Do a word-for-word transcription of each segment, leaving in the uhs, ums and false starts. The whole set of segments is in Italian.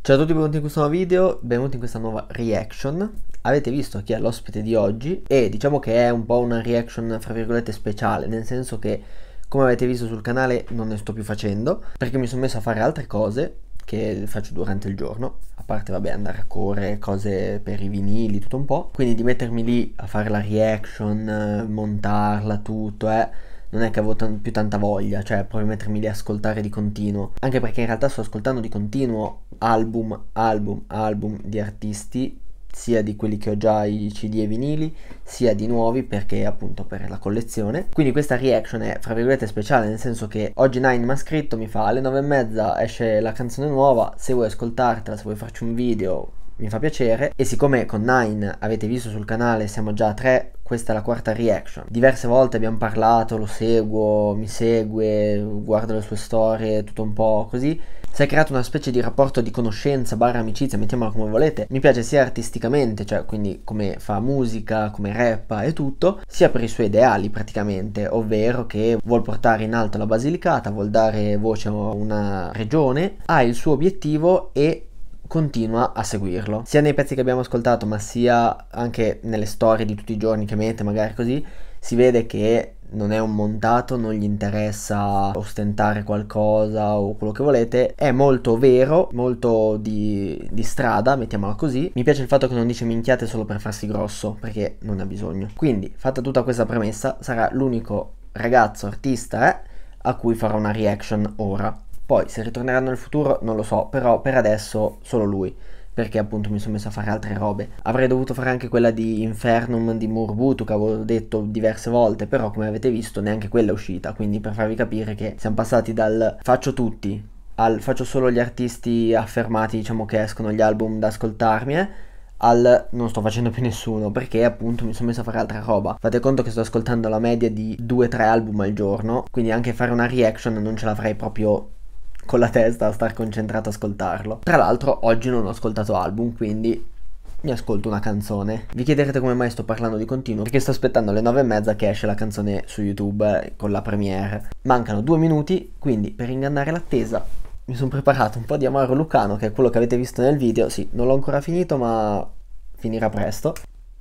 Ciao a tutti, benvenuti in questo nuovo video, benvenuti in questa nuova reaction. Avete visto chi è l'ospite di oggi e diciamo che è un po' una reaction fra virgolette speciale, nel senso che come avete visto sul canale non ne sto più facendo perché mi sono messo a fare altre cose che faccio durante il giorno, a parte vabbè andare a correre, cose per i vinili, tutto un po', quindi di mettermi lì a fare la reaction, montarla, tutto, eh non è che avevo più tanta voglia, cioè proprio mettermi lì a ascoltare di continuo, anche perché in realtà sto ascoltando di continuo album, album, album di artisti, sia di quelli che ho già i C D e vinili, sia di nuovi perché appunto per la collezione. Quindi questa reaction è fra virgolette speciale, nel senso che oggi Nine mi ha scritto, mi fa alle nove e mezza esce la canzone nuova, se vuoi ascoltartela, se vuoi farci un video mi fa piacere, e siccome con Nine avete visto sul canale siamo già a tre, questa è la quarta reaction. Diverse volte abbiamo parlato, lo seguo, mi segue, guardo le sue storie, tutto un po' così. Si è creato una specie di rapporto di conoscenza barra amicizia, mettiamola come volete. Mi piace sia artisticamente, cioè quindi come fa musica, come rappa e tutto, sia per i suoi ideali praticamente, ovvero che vuol portare in alto la Basilicata, vuol dare voce a una regione, ha il suo obiettivo e continua a seguirlo, sia nei pezzi che abbiamo ascoltato ma sia anche nelle storie di tutti i giorni che mette, magari così si vede che non è un montato, non gli interessa ostentare qualcosa o quello che volete, è molto vero, molto di, di strada, mettiamola così. Mi piace il fatto che non dice minchiate solo per farsi grosso, perché non ha bisogno. Quindi, fatta tutta questa premessa, sarà l'unico ragazzo artista eh, a cui farò una reaction ora. Poi se ritorneranno nel futuro non lo so, però per adesso solo lui, perché appunto mi sono messo a fare altre robe. Avrei dovuto fare anche quella di Infernum di Murbutu che avevo detto diverse volte, però come avete visto neanche quella è uscita, quindi per farvi capire che siamo passati dal faccio tutti al faccio solo gli artisti affermati, diciamo, che escono gli album da ascoltarmi, eh, al non sto facendo più nessuno perché appunto mi sono messo a fare altra roba. Fate conto che sto ascoltando la media di due tre album al giorno, quindi anche fare una reaction non ce l'avrei proprio con la testa a star concentrato a ascoltarlo. Tra l'altro oggi non ho ascoltato album, quindi mi ascolto una canzone. Vi chiederete come mai sto parlando di continuo, perché sto aspettando alle nove e mezza che esce la canzone su YouTube eh, con la premiere. Mancano due minuti, quindi per ingannare l'attesa mi sono preparato un po' di Amaro Lucano, che è quello che avete visto nel video. Sì, non l'ho ancora finito ma finirà presto.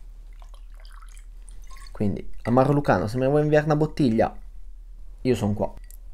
Quindi Amaro Lucano, se mi vuoi inviare una bottiglia io sono qua.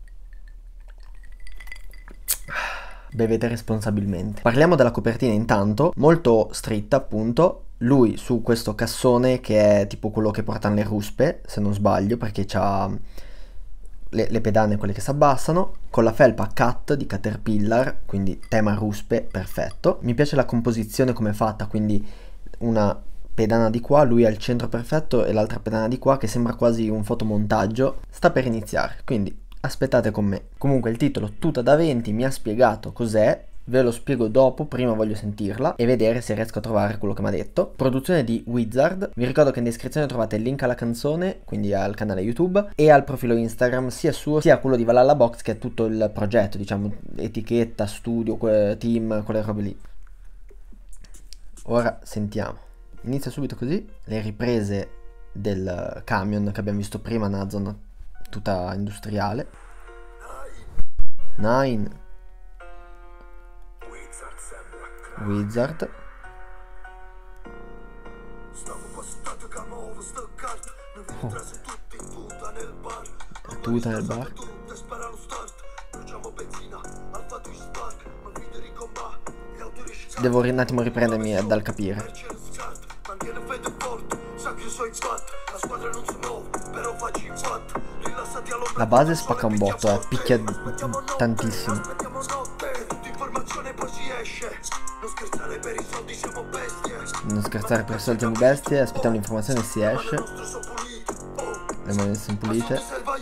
Bevete responsabilmente. Parliamo della copertina intanto, molto stritta appunto. Lui su questo cassone che è tipo quello che portano le ruspe, se non sbaglio, perché c'ha le, le pedane, quelle che si abbassano, con la felpa Cat di Caterpillar, quindi tema ruspe, perfetto. Mi piace la composizione come è fatta, quindi una pedana di qua, lui al centro perfetto e l'altra pedana di qua che sembra quasi un fotomontaggio. Sta per iniziare, quindi aspettate con me. Comunque il titolo Tuta da venti mi ha spiegato cos'è, ve lo spiego dopo, prima voglio sentirla e vedere se riesco a trovare quello che mi ha detto. Produzione di Wizard, vi ricordo che in descrizione trovate il link alla canzone, quindi al canale YouTube e al profilo Instagram, sia suo sia quello di Valhalla Box, che è tutto il progetto, diciamo, etichetta, studio, team, quelle robe lì. Ora sentiamo. Inizia subito così, le riprese del camion che abbiamo visto prima nella zona tutta industriale. Nine Wizard. Oh. La tuta nel bar. Devo un attimo riprendermi dal capire. La base spacca un botto, eh, picchia tantissimo. Non scherzare per i soldi siamo bestie, aspettiamo l'informazione e si esce. Le mani sono pulite.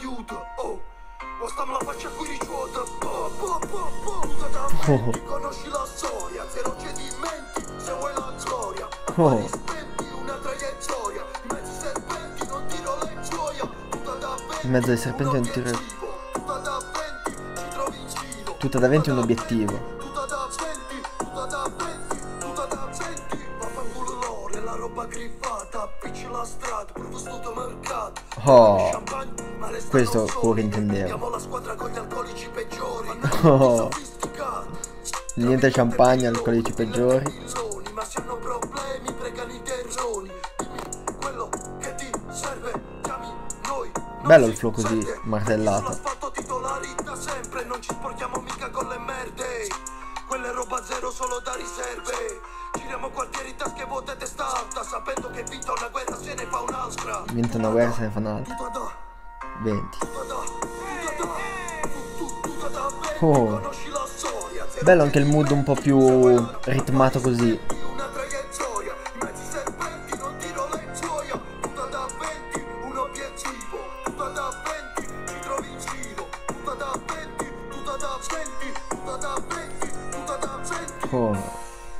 Oh. Oh. In mezzo ai serpenti un tiro. Tuta da venti un obiettivo. Oh, questo è quello che intendevo. Oh. Niente champagne, alcolici peggiori. Ma se hanno problemi pregano i terroni. Dimmi quello che ti serve, chiami noi. Bello il flow così martellato. Sull'asfalto titolari da sempre, non ci sporchiamo mica con le merde. Quella è roba zero solo da riserve. Giriamo quartieri, tasche vuote e testa alta, sapendo che vinta una guerra se ne fa un'altra. Vinta una guerra se ne fa un'altra. venti. Oh. Bello anche il mood un po' più ritmato così. Oh.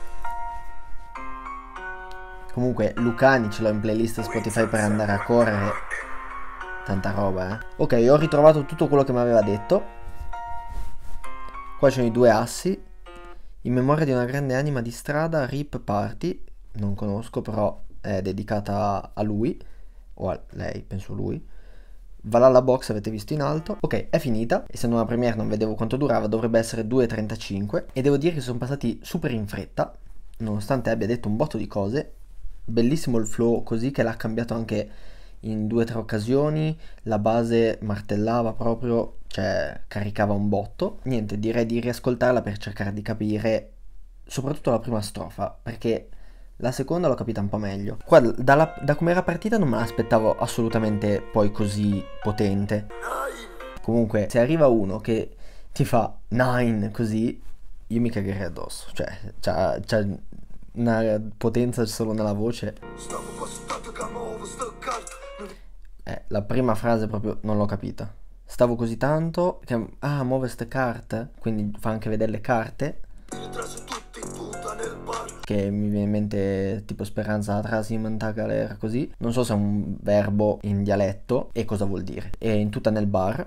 Comunque Lucani ce l'ho in playlist Spotify per andare a correre. Tanta roba, eh. Ok, ho ritrovato tutto quello che mi aveva detto. Qua c'è i due assi. In memoria di una grande anima di strada, Rip Party. Non conosco, però è dedicata a lui. O a lei, penso lui. Valhalla Box avete visto in alto. Ok, è finita. Essendo una premiere non vedevo quanto durava. Dovrebbe essere due e trentacinque. E devo dire che sono passati super in fretta. Nonostante abbia detto un botto di cose. Bellissimo il flow così, che l'ha cambiato anche in due o tre occasioni. La base martellava proprio, cioè caricava un botto. Niente, direi di riascoltarla per cercare di capire soprattutto la prima strofa, perché la seconda l'ho capita un po' meglio. Qua dalla, da come era partita non me l'aspettavo assolutamente poi così potente. Comunque se arriva uno che ti fa nine così, io mi cagherei addosso. Cioè c'ha, c'ha una potenza solo nella voce. Eh, la prima frase proprio non l'ho capita. Stavo così tanto che... Ah, muove ste carte. Quindi fa anche vedere le carte. Che mi viene in mente tipo Speranza Trasimanta Galera così. Non so se è un verbo in dialetto e cosa vuol dire. È in tutta nel bar.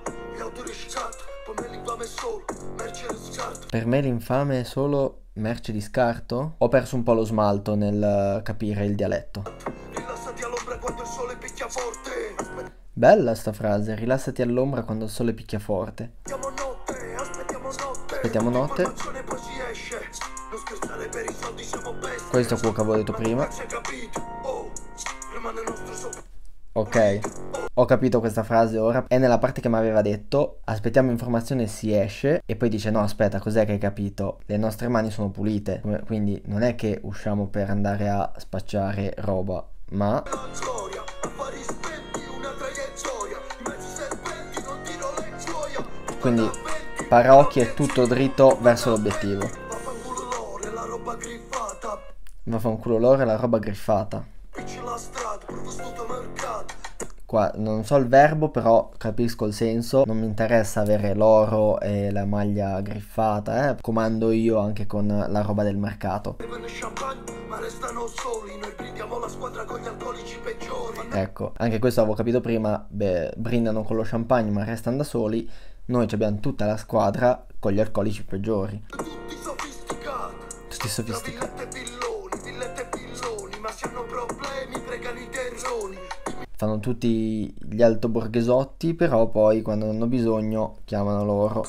Per me l'infame è solo merce di scarto? Ho perso un po' lo smalto nel capire il dialetto. Bella sta frase, rilassati all'ombra quando il sole picchia forte. Aspettiamo notte. Questo è quello che avevo detto prima. Ok, ho capito questa frase ora. È nella parte che mi aveva detto aspettiamo informazione e si esce. E poi dice no aspetta, cos'è che hai capito? Le nostre mani sono pulite. Quindi non è che usciamo per andare a spacciare roba, ma... Quindi parocchie è tutto dritto verso l'obiettivo. Vaffanculo l'oro e la roba griffata. Qua non so il verbo, però capisco il senso. Non mi interessa avere l'oro e la maglia griffata, eh. Comando io anche con la roba del mercato. Ecco, anche questo avevo capito prima. Beh, brindano con lo champagne ma restano da soli. Noi abbiamo tutta la squadra con gli alcolici peggiori. Tutti sofisticati. Tutti sofisticati. Fanno tutti gli altoborghesotti, però poi quando hanno bisogno chiamano loro.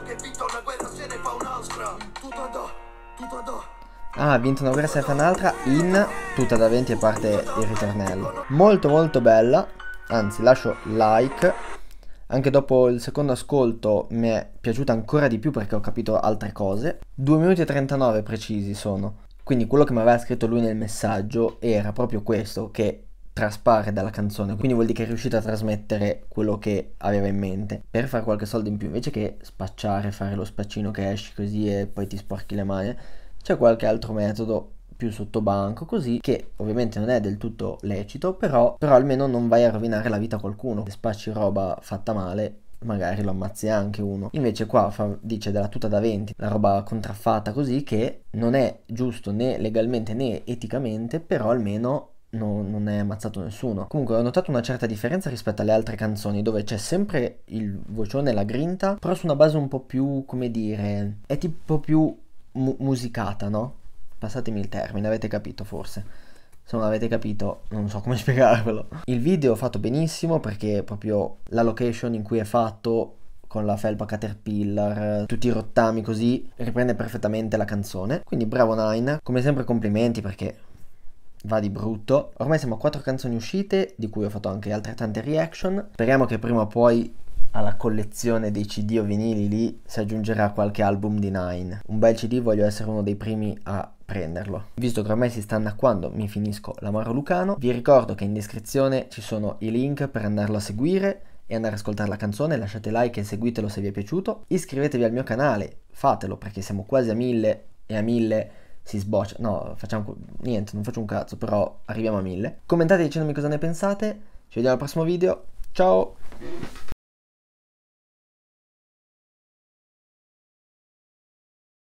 Ah, ha vinto una guerra se ne fa un'altra in tutta da venti e parte il ritornello. Molto molto bella, anzi lascio like. Anche dopo il secondo ascolto mi è piaciuta ancora di più perché ho capito altre cose. due minuti e trentanove precisi sono. Quindi quello che mi aveva scritto lui nel messaggio era proprio questo, che traspare dalla canzone. Quindi vuol dire che è riuscito a trasmettere quello che aveva in mente. Per fare qualche soldo in più, invece che spacciare, fare lo spaccino che esci così e poi ti sporchi le mani, c'è qualche altro metodo più sottobanco così, che ovviamente non è del tutto lecito, però, però almeno non vai a rovinare la vita a qualcuno. Se spacci roba fatta male magari lo ammazzi anche uno. Invece qua fa, dice della tuta da venti, la roba contraffatta così, che non è giusto né legalmente né eticamente, però almeno no, non è ammazzato nessuno. Comunque ho notato una certa differenza rispetto alle altre canzoni, dove c'è sempre il vocione e la grinta, però su una base un po' più, come dire, è tipo più mu- musicata, no? Passatemi il termine, avete capito forse. Se non avete capito non so come spiegarvelo. Il video è fatto benissimo perché proprio la location in cui è fatto con la felpa Caterpillar, tutti i rottami così, riprende perfettamente la canzone. Quindi bravo Nine, come sempre complimenti perché va di brutto. Ormai siamo a quattro canzoni uscite, di cui ho fatto anche altrettante reaction. Speriamo che prima o poi alla collezione dei C D o vinili lì si aggiungerà qualche album di Nine. Un bel C D, voglio essere uno dei primi a prenderlo. Visto che ormai si sta annacquando, mi finisco l'Amaro Lucano. Vi ricordo che in descrizione ci sono i link per andarlo a seguire e andare ad ascoltare la canzone. Lasciate like e seguitelo se vi è piaciuto. Iscrivetevi al mio canale, fatelo perché siamo quasi a mille e a mille si sboccia. No, facciamo niente, non faccio un cazzo, però arriviamo a mille. Commentate dicendomi cosa ne pensate. Ci vediamo al prossimo video. Ciao!